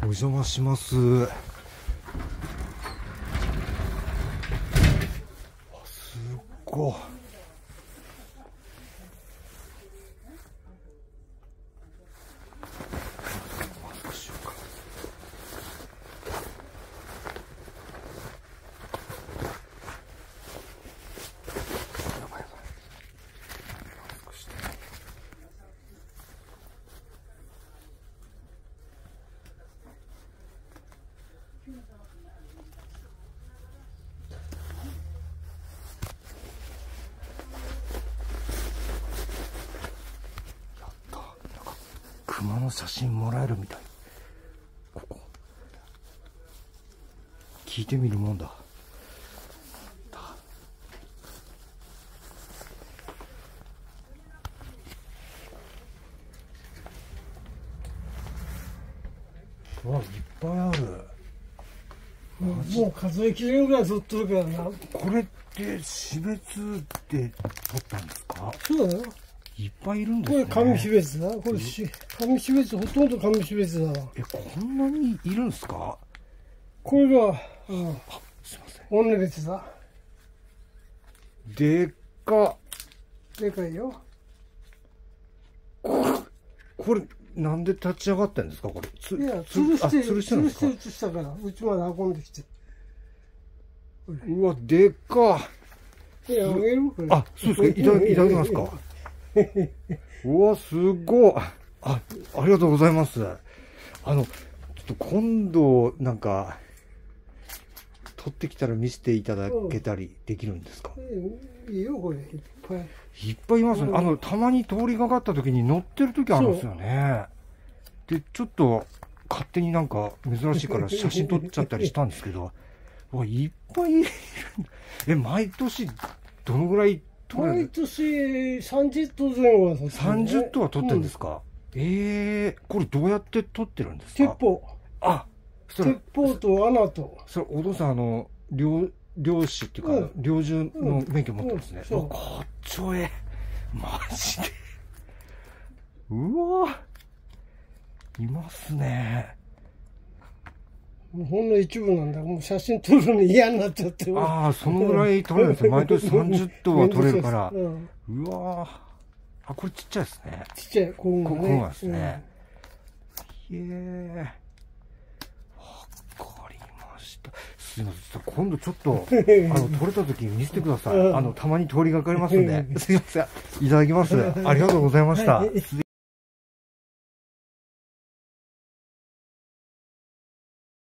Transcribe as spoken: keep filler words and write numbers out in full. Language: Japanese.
お邪魔します。あ、すっごい。マスクしようか。やばいやばい。マスクして。熊の写真もらえるみたい。ここ聞いてみるもんだ。うわ、いっぱいある。 もう数えきれんぐらい取っとるからな。 これって死別で取ったんですか？ そうだよ。 いっぱいいるんですね。 これ紙種別だ。これし紙種別、ほとんど紙種別だわ。 え、こんなにいるんですか？ これが、うん、 あ、すいません。 女別だ。 でっか。 でかいよ。 これ、これなんで立ち上がってんですか？これ。ついや、吊るして、 吊るしてるんですか？ 吊るしてしたから、うちまで運んできて。 うわ、でっか。 いや、あげるこれ。 あ、そうですか。いただ、いただきますか。うわ、すごい。あ、ありがとうございます。あの、ちょっと今度、なんか、取ってきたら見せていただけたりできるんですか？ いいよ、これ。いっぱい。 いっぱいいますね。あの、たまに通りがかった時に乗ってる時あるんですよね。で、ちょっと、勝手になんか珍しいから写真撮っちゃったりしたんですけど、うわ、いっぱいいる。え、毎年、どのぐらい取れる？ 毎年さんじゅっとうぜん後は取ってるね。 さんじゅっとうは取ってるんですか？うん、ええー、これどうやって取ってるんですか？ 鉄砲。あ、鉄砲と穴と。 それ、お父さん、あの、漁、漁師っていうか、うん、猟銃の免許持ってますね。うんうん、かっちょええ。マジで。うわいますね。 もうほんの一部なんだ。もう写真撮るの嫌になっちゃって。 ああ、そのぐらい撮れるんですよ。毎年さんじゅっとうは撮れるから。うん、うわあ、これちっちゃいですね。 ちっちゃい、こうこうなんですね。うん、へえ。わかりました。すいません。今度ちょっと、あの、撮れた時に見せてください。あの、たまに通りがかりますんで。すいません。いただきます。ありがとうございました。